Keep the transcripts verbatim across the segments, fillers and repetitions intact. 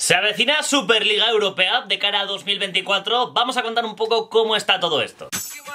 Se avecina Superliga Europea de cara a dos mil veinticuatro. Vamos a contar un poco cómo está todo esto.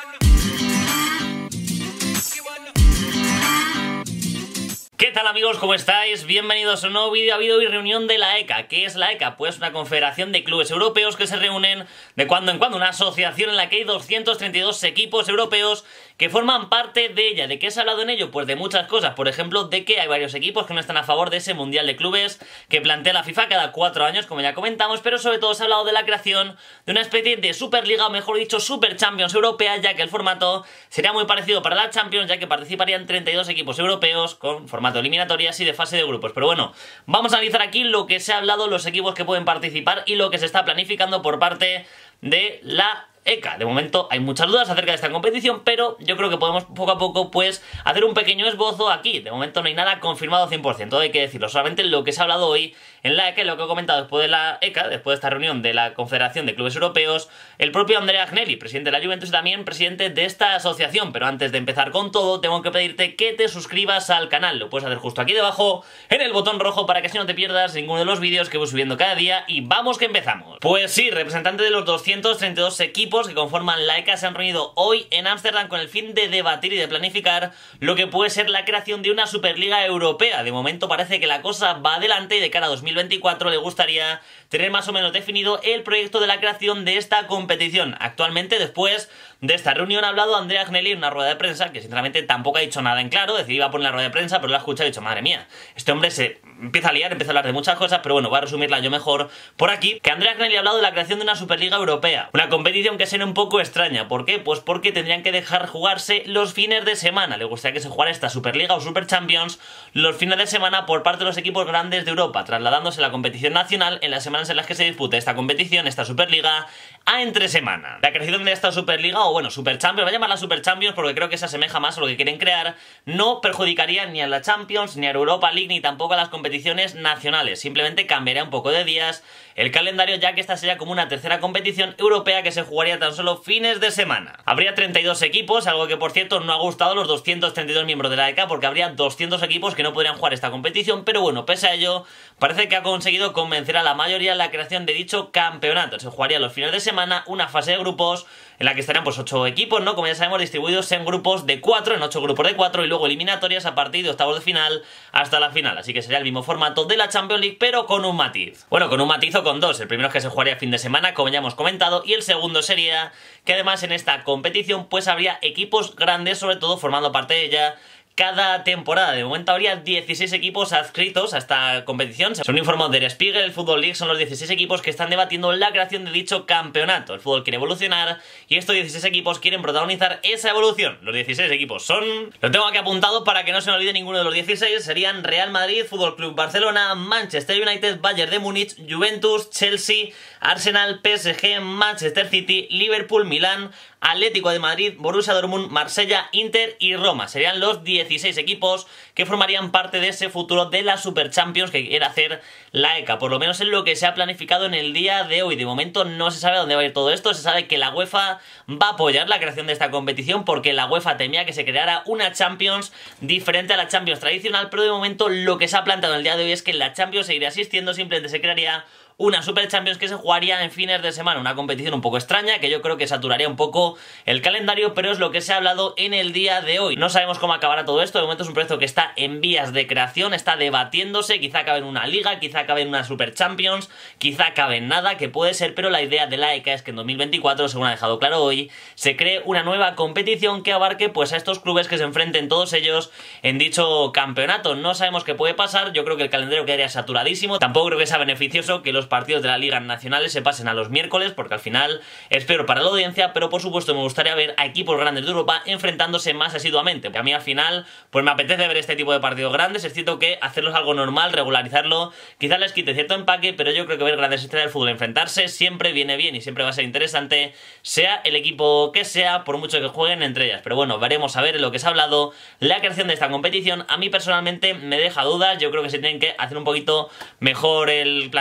¿Qué tal amigos? ¿Cómo estáis? Bienvenidos a un nuevo vídeo. Ha habido hoy reunión de la ECA. ¿Qué es la ECA? Pues una confederación de clubes europeos que se reúnen de cuando en cuando, una asociación en la que hay doscientos treinta y dos equipos europeos que forman parte de ella. ¿De qué se ha hablado en ello? Pues de muchas cosas. Por ejemplo, de que hay varios equipos que no están a favor de ese Mundial de Clubes que plantea la FIFA cada cuatro años, como ya comentamos, pero sobre todo se ha hablado de la creación de una especie de Superliga, o mejor dicho, Super Champions Europea, ya que el formato sería muy parecido para la Champions, ya que participarían treinta y dos equipos europeos con formato de eliminatorias y de fase de grupos. Pero bueno, vamos a analizar aquí lo que se ha hablado, los equipos que pueden participar y lo que se está planificando por parte de la ECA. De momento hay muchas dudas acerca de esta competición, pero yo creo que podemos poco a poco pues hacer un pequeño esbozo aquí. De momento no hay nada confirmado cien por ciento, hay que decirlo, solamente lo que se ha hablado hoy en la ECA, lo que he comentado después de la ECA, después de esta reunión de la Confederación de Clubes Europeos, el propio Andrea Agnelli, presidente de la Juventus y también presidente de esta asociación. Pero antes de empezar con todo, tengo que pedirte que te suscribas al canal. Lo puedes hacer justo aquí debajo, en el botón rojo, para que así no te pierdas ninguno de los vídeos que voy subiendo cada día. Y vamos que empezamos. Pues sí, representantes de los doscientos treinta y dos equipos que conforman la ECA se han reunido hoy en Ámsterdam con el fin de debatir y de planificar lo que puede ser la creación de una Superliga Europea. De momento parece que la cosa va adelante y de cara a dos mil veinticuatro le gustaría tener más o menos definido el proyecto de la creación de esta competición. Actualmente, después de esta reunión, ha hablado Andrea Agnelli en una rueda de prensa que sinceramente tampoco ha dicho nada en claro. Decía, iba a poner la rueda de prensa, pero la ha escuchado y ha dicho, madre mía, este hombre se empieza a liar, empieza a hablar de muchas cosas, pero bueno, voy a resumirla yo mejor por aquí. Que Andrea Agnelli ha hablado de la creación de una Superliga Europea, una competición que sería un poco extraña. ¿Por qué? Pues porque tendrían que dejar jugarse los fines de semana. Le gustaría que se jugara esta Superliga o Super Champions los fines de semana por parte de los equipos grandes de Europa, trasladándose la competición nacional en las semanas en las que se dispute esta competición, esta Superliga, a entre semana. La creación de esta Superliga, o bueno, Super Champions, va a llamarla Super Champions porque creo que se asemeja más a lo que quieren crear, no perjudicaría ni a la Champions, ni a Europa League, ni tampoco a las competiciones nacionales. Simplemente cambiaría un poco de días el calendario, ya que esta sería como una tercera competición europea que se jugaría tan solo fines de semana. Habría treinta y dos equipos, algo que por cierto no ha gustado a los doscientos treinta y dos miembros de la ECA, porque habría doscientos equipos que no podrían jugar esta competición, pero bueno, pese a ello, parece que ha conseguido convencer a la mayoría en la creación de dicho campeonato. Se jugaría los fines de semana una fase de grupos en la que estarían pues ocho equipos, ¿no? Como ya sabemos, distribuidos en grupos de cuatro, en ocho grupos de cuatro, y luego eliminatorias a partir de octavos de final hasta la final. Así que sería el mismo formato de la Champions League, pero con un matiz. Bueno, con un matiz o con dos. El primero es que se jugaría fin de semana, como ya hemos comentado, y el segundo sería que además en esta competición pues habría equipos grandes, sobre todo formando parte de ella cada temporada. De momento habría dieciséis equipos adscritos a esta competición. Son informados del Spiegel, el Football League, son los dieciséis equipos que están debatiendo la creación de dicho campeonato. El fútbol quiere evolucionar y estos dieciséis equipos quieren protagonizar esa evolución. Los dieciséis equipos son... Lo tengo aquí apuntado para que no se me olvide ninguno de los dieciséis. Serían Real Madrid, Fútbol Club Barcelona, Manchester United, Bayern de Múnich, Juventus, Chelsea, Arsenal, P S G, Manchester City, Liverpool, Milán, Atlético de Madrid, Borussia Dortmund, Marsella, Inter y Roma. Serían los dieciséis equipos que formarían parte de ese futuro de la Super Champions que quiere hacer la ECA. Por lo menos es lo que se ha planificado en el día de hoy. De momento no se sabe a dónde va a ir todo esto. Se sabe que la UEFA va a apoyar la creación de esta competición porque la UEFA temía que se creara una Champions diferente a la Champions tradicional, pero de momento lo que se ha planteado en el día de hoy es que la Champions seguiría existiendo, simplemente se crearía una Super Champions que se jugaría en fines de semana. Una competición un poco extraña que yo creo que saturaría un poco el calendario, pero es lo que se ha hablado en el día de hoy. No sabemos cómo acabará todo esto. De momento es un proyecto que está en vías de creación, está debatiéndose. Quizá acabe en una liga, quizá acabe en una Super Champions, quizá acabe en nada, que puede ser, pero la idea de la ECA es que en dos mil veinticuatro, según ha dejado claro hoy, se cree una nueva competición que abarque pues a estos clubes que se enfrenten todos ellos en dicho campeonato. No sabemos qué puede pasar. Yo creo que el calendario quedaría saturadísimo. Tampoco creo que sea beneficioso que los partidos de la Liga nacionales se pasen a los miércoles, porque al final es peor para la audiencia, pero por supuesto me gustaría ver a equipos grandes de Europa enfrentándose más asiduamente. A mí al final pues me apetece ver este tipo de partidos grandes. Es cierto que hacerlos algo normal, regularizarlo, quizás les quite cierto empaque, pero yo creo que ver grandes estrellas del fútbol enfrentarse siempre viene bien y siempre va a ser interesante, sea el equipo que sea, por mucho que jueguen entre ellas. Pero bueno, veremos a ver en lo que se ha hablado. La creación de esta competición a mí personalmente me deja dudas. Yo creo que se tienen que hacer un poquito mejor el planteamiento de esta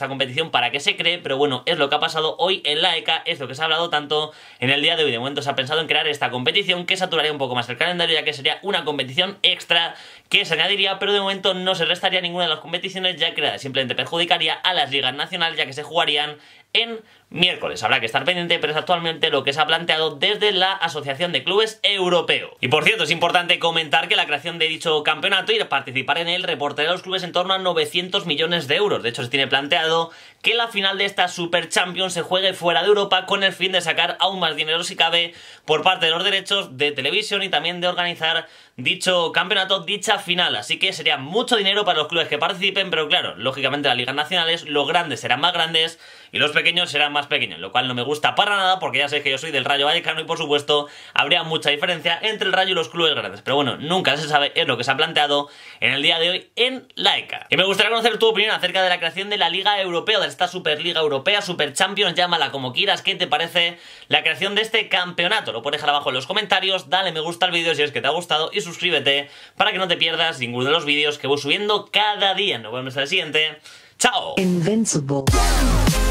esta competición para que se cree, pero bueno, es lo que ha pasado hoy en la E C A, es lo que se ha hablado tanto en el día de hoy. De momento se ha pensado en crear esta competición que saturaría un poco más el calendario, ya que sería una competición extra que se añadiría, pero de momento no se restaría ninguna de las competiciones, ya que simplemente perjudicaría a las ligas nacionales, ya que se jugarían en miércoles. Habrá que estar pendiente, pero es actualmente lo que se ha planteado desde la Asociación de Clubes Europeo. Y por cierto, es importante comentar que la creación de dicho campeonato y participar en él reportaría a los clubes en torno a novecientos millones de euros. De hecho, se tiene planteado que la final de esta Super Champions se juegue fuera de Europa, con el fin de sacar aún más dinero si cabe por parte de los derechos de televisión y también de organizar dicho campeonato, dicha final. Así que sería mucho dinero para los clubes que participen, pero claro, lógicamente las ligas nacionales, los grandes serán más grandes y los pequeños serán más pequeños, lo cual no me gusta para nada, porque ya sé que yo soy del Rayo Vallecano y por supuesto habría mucha diferencia entre el Rayo y los clubes grandes, pero bueno, nunca se sabe, es lo que se ha planteado en el día de hoy en la E C A. Y me gustaría conocer tu opinión acerca de la creación de la Liga Europea, de esta Superliga Europea, Super Champions, llámala como quieras. ¿Qué te parece la creación de este campeonato? Lo puedes dejar abajo en los comentarios, dale me gusta al vídeo si es que te ha gustado y suscríbete para que no te pierdas ninguno de los vídeos que voy subiendo cada día. Nos vemos en el siguiente. ¡Chao! Invincible.